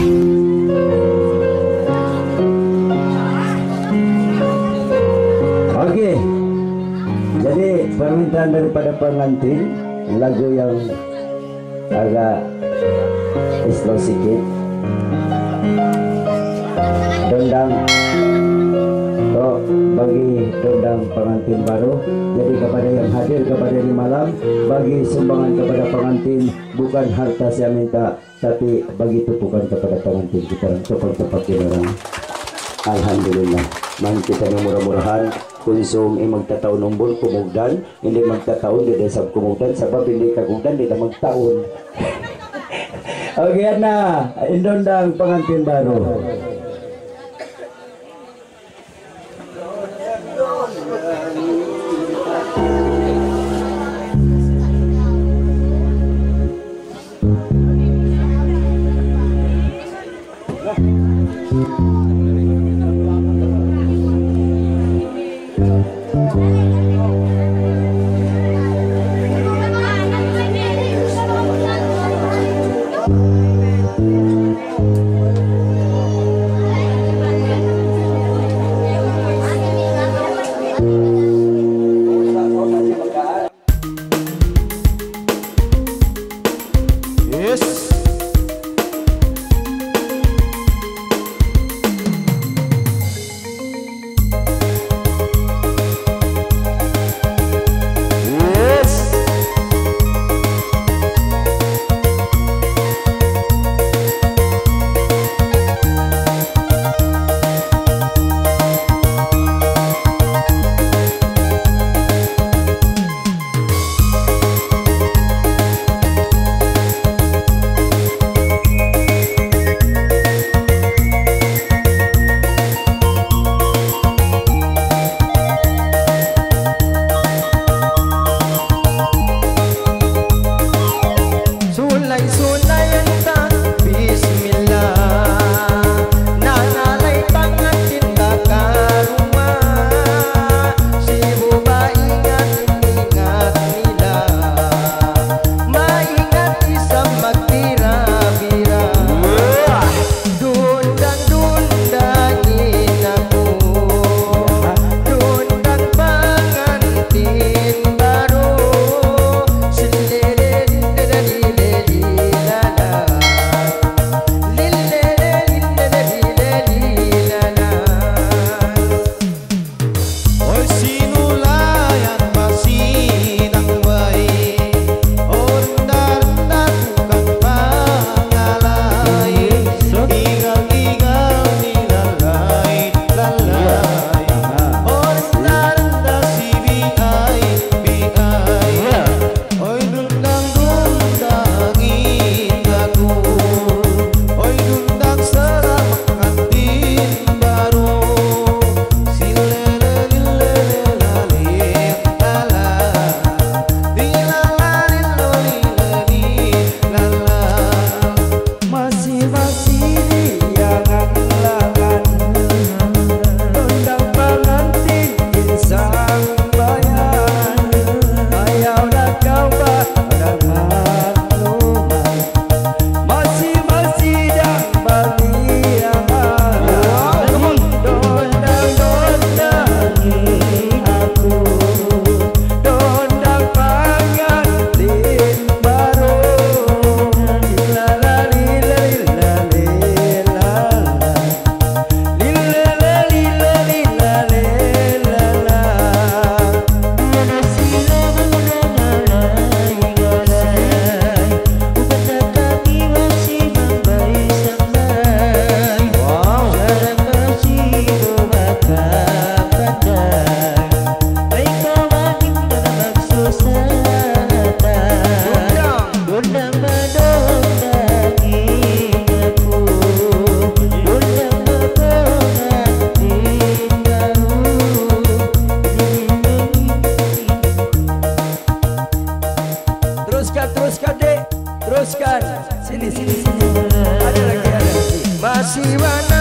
Oke, jadi permintaan daripada pengantin lagu yang agak slow sedikit, dendang bagi dendang pengantin baru. Jadi kepada yang hadir kepada ini malam, bagi sumbangan kepada pengantin, bukan harta saya minta, tapi bagi tupukan kepada pengantin kita untuk tempat orang. Alhamdulillah, man kita ng murah-murahan konsum magtataon nombol kumugdan, hindi magtataon di desa kumugdan, sabab hindi kagugdan di na magtaon. Okay na, indondang pengantin baru. Teruskan dek, teruskan. Sini. Ada lagi. Masih mana?